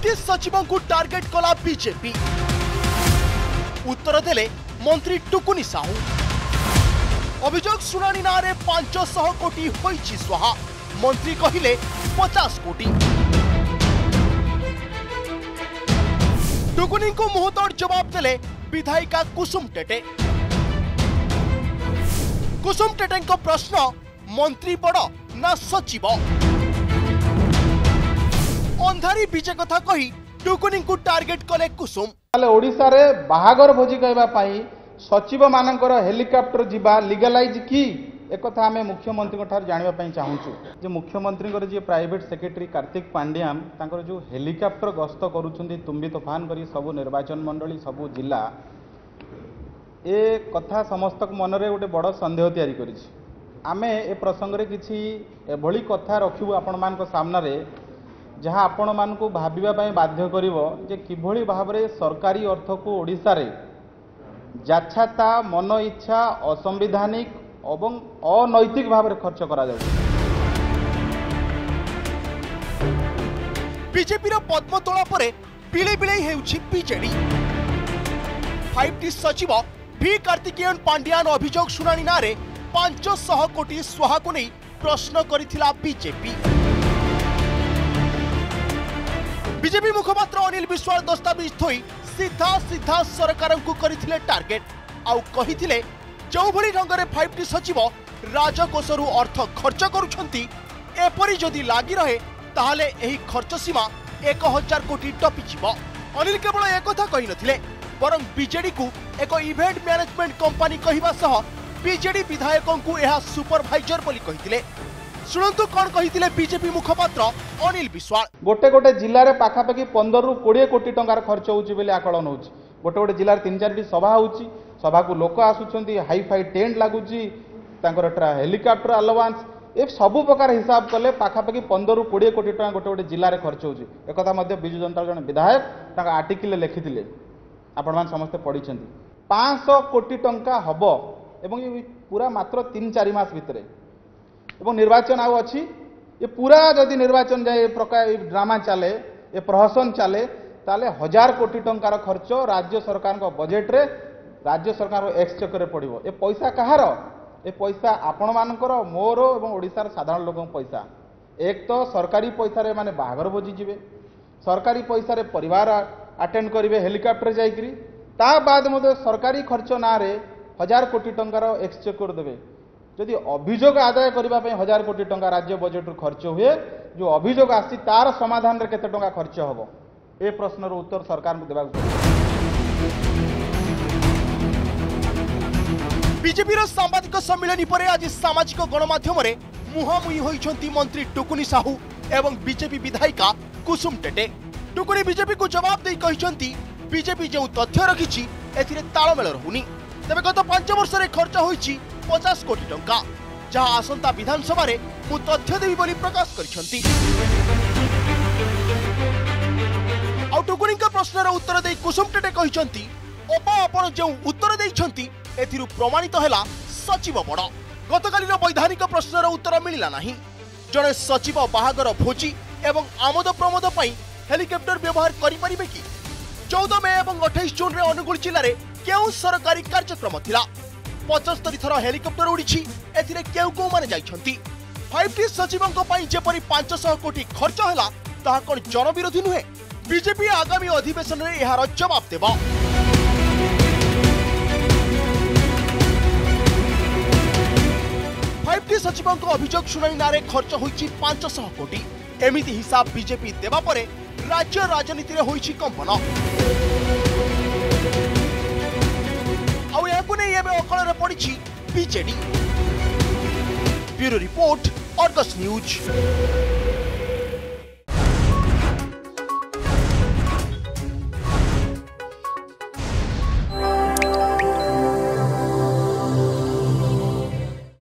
5T सचिवों को target कला बीजेपी। उत्तर देले मंत्री टुकुनी साहू। अभियोग शुणाणी नारे 500 कोटी होईछि स्वाहा। मंत्री कहिले 50 कोटी। टुकुनी को मुहतोड़ जवाब देले विधायिका कुसुम टेटे। कुसुम टेटे को प्रश्न मंत्री बड़ ना सचिव। अंधारी बीजे कथा कही टुकुनी को टार्गेट कले कुसुम। ओडिशा रे बाहागर भोजी कहबा पई सचिव मानकर हेलिकॉप्टर जीवा लीगलाइज की एक कथा आमे मुख्यमंत्री को ठार जानिबा पई चाहूछु जे मुख्यमंत्री को जे प्राइवेट सेक्रेटरी कार्तिक पांड्यान तांकर जो हेलिकॉप्टर गस्त करूछंती तुम्बी तूफान करी सब निर्वाचन मंडली सब जिला ए कथा समस्त मन रे गोटे बड़ संदेह तैयारी करिछि। आमे ए प्रसंग रे किछि एभली कथा रखिबु आपण मान को सामना रे जहाँ आपण मान को भाबिबा पई बाध्य करिवो जे किभली भाबरे सरकारी अर्थ को ओडिशा रे जाछाता मन इच्छा असंविधानिक एवं अनैतिक भाव में खर्च करा जाउछि। बीजेपी रो पद्मतोला परे पिले पिले हेउछि बीजेडी। 5T सचिव भी कार्तिकेयन पांड्यान अभियोग शुणाणी नारे 500 कोटी स्वाहा को नहीं प्रश्न करिथिला बीजेपी। बीजेपी मुखपात्र अनिल विश्वाल दस्तावेज थोई सीधा सीधा सरकार को करथिले टार्गेट। आउ कहिथिले जो भली ढंगरे 5T सचिव राजकोषरु अर्थ खर्च करुछंती एपरी जदि लागी रहे ताहले एही खर्च सीमा 1000 कोटी टपी जिवो। अनिल केवल एक कथा कहि नथिले बरं बीजेडी को एक इवेंट मैनेजमेंट कंपनी कहिबा सह बीजेडी विधायकों को यह सुपरवाइजर बोली कहिथिले। सुनंतु कौन कहिथिले बीजेपी मुखपात्र अनिल विश्वाल। गोटे गोटे जिल्ला रे पाखापाखि 15 रु 20 कोटी टंकार खर्च होउची बेले आकलन होउची। गोटे गोटे जिल्ला रे 3-4 सभा होउची। सभा को लोक आसुछंती हाई फाई टेंट लागुची तांकर हेलिकॉप्टर अलावांस ए सब प्रकार हिसाब कले पाखापाखि 15 रु 20 कोटी टंका गोटे गोटे जिल्ला रे खर्च होउची। एक कथा मध्य बिजु जनता जन विधायक तांका आर्टिकल लिखिथिले आपण मान समस्त पढिछंती 500 कोटी टंका हबो एवं ये पूरा मात्र 3-4 मास भितरे एवं निर्वाचन आउ अच्छी ये पूरा जदि निर्वाचन जाए प्रकार ड्रामा चले ये प्रहसन चले ताले 1000 कोटी टंकार खर्च राज्य सरकार को बजेट रे राज्य सरकार एक्सचेकर पड़ो। ए पैसा कहार ए पैसा आपण मानकर मोर एवं ओडिशार साधारण लोक पैसा। एक तो सरकारी पैसा रे माने बाहागर भोजी जिवे सरकारी पैसा रे परिवार अटेंड करेंगे हेलिकॉप्टर जाइकरी ता बाद मते सरकारी खर्च ना रे 1000 कोटी टंकार एक्सचेकर देवे। जदि अभियोग आदाय करने 1000 कोटी टंका राज्य बजेट खर्च हुए जो अभियोग आसी तार समाधान रे केते टंका खर्च होबो ए प्रश्नर उत्तर सरकार को देबाक। बीजेपी रो सांबादिक सम्मेलन पर आज सामाजिक गणमाध्यम रे मुहामुही होइछंती मंत्री टुकुनी साहू एवं बीजेपी विधायिका कुसुम टेटे। टुकुनी बीजेपी को जवाब दे कहिछंती बीजेपी जो तथ्य रखिछि एथिरे तालमेल रहुनी। तबे गत 5 वर्ष रे खर्च होइछि 50 कोटी टंका जहां आसंता विधानसभा रे मु तथ्य देवी बोली प्रकाश करिसंती। आ टुकुनी का प्रश्नर उत्तर दे कुसुम टेटे कहिसंती ओपा आपण जो उत्तर देइछंती एथिरु प्रमाणित हैला सचिव बड़। गतकाली वैधानिक प्रश्नर उत्तर मिलिला नाही। जणे सचिव बाहागर भोजी एवं आमोद प्रमोद पई हेलिकॉप्टर व्यवहार करि परिबे कि 14 मे एवं 28 जून रे अनुगुल जिल्ला रे केउ सरकारी कार्यक्रम थिला। 75 थर हेलिकॉप्टर उड़ी एथिरे केउ को माने जाइछंती। 5T सचिवों को पई जेपरि 500 कोटी खर्च हैला ताहा कोन जनविरोधी नुहे। बीजेपी आगामी अधिवेशन रे एहार जवाब देबो। 5T सचिवों को अभियोग शुणाणी नारे खर्च होइछि 500 कोटी। एमिति हिसाब बीजेपी देबा परे राज्य राजनीति रे होइछि कंपन। आउ याकु नै एबे अकल रे पड़िछि BJD. Bureau report Argus news.